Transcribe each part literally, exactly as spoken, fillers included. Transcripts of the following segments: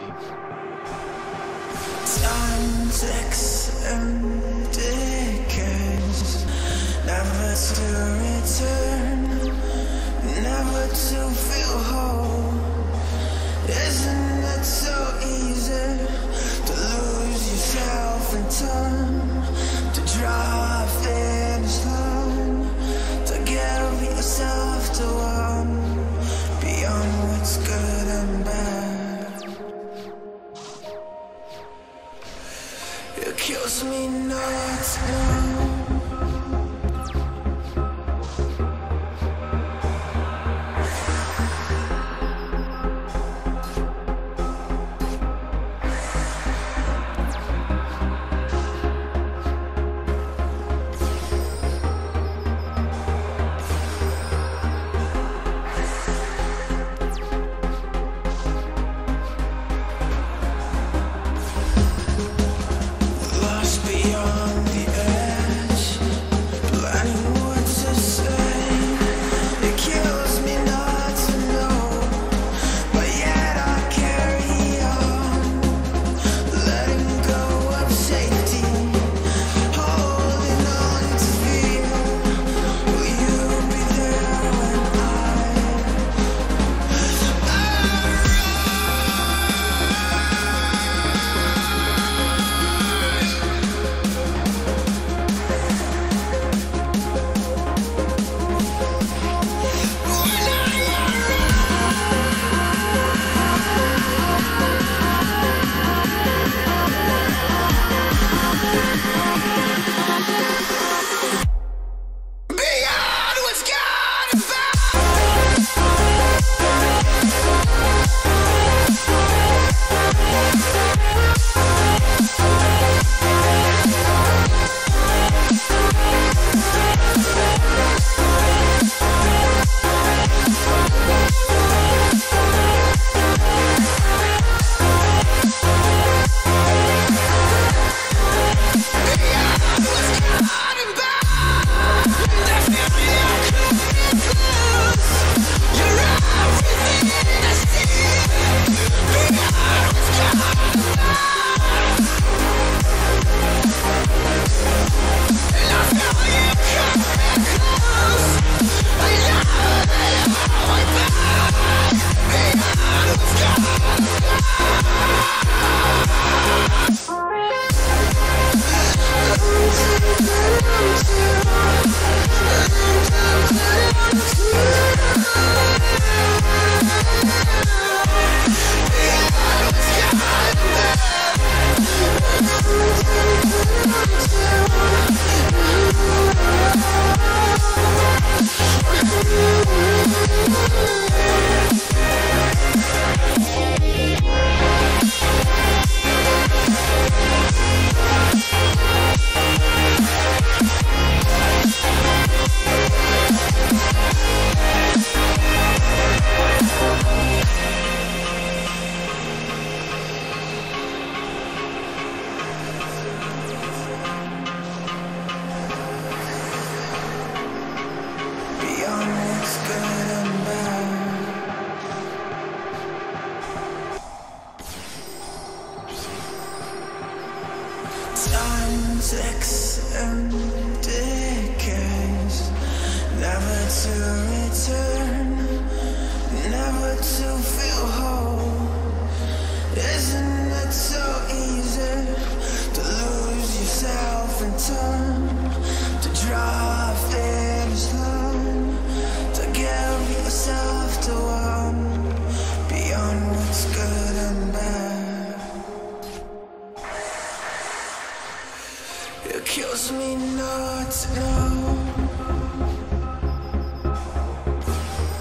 Time ticks and decays, never to return, never to feel whole. Isn't it so easy to lose yourself in time, to draw a finish line, to give yourself to one beyond what's good and bad? It kills me not to know. Beyond the edge, planning what to say. It kills me not to know, but yet I carry on, letting go of safety, holding on to fear. Will you be there when time ticks and decays, never to return, never to feel whole. Isn't it so easy to lose yourself in time, to draw a finish line, to give yourself to one beyond what's good and bad? It kills me not to know.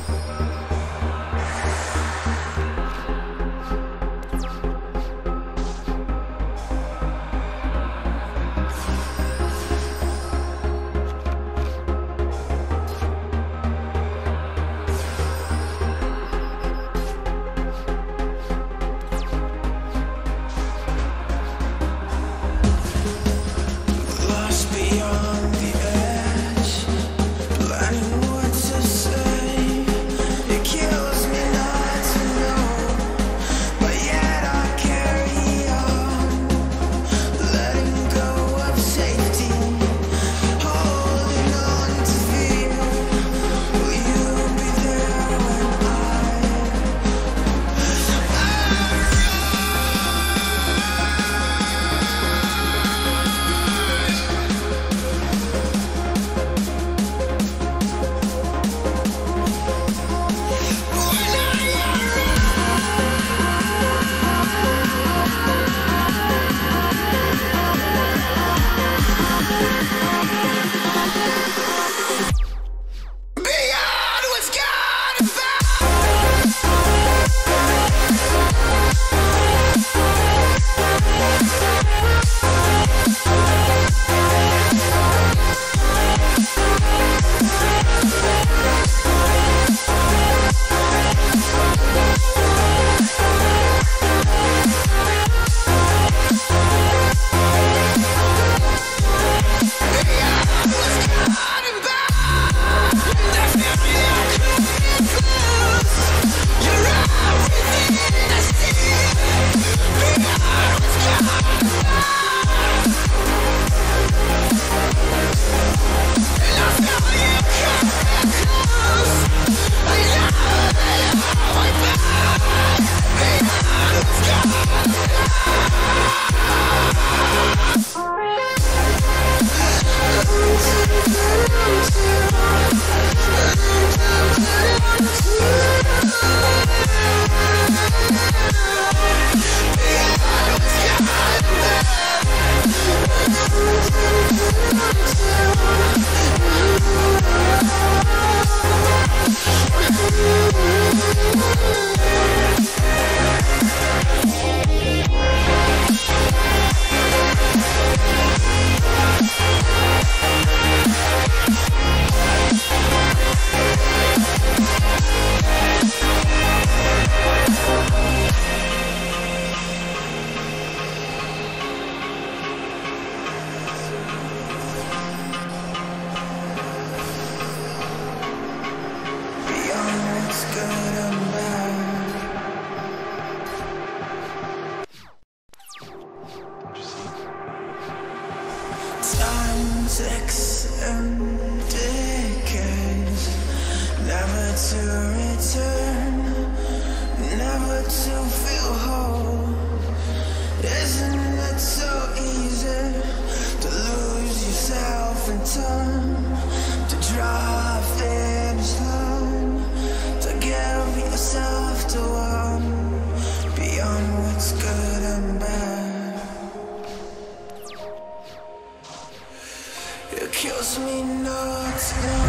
ticks and decays, never to return, never to feel whole. Isn't it so easy to lose yourself in time, to draw a finish line, to give yourself to one beyond what's good and bad? It kills me not to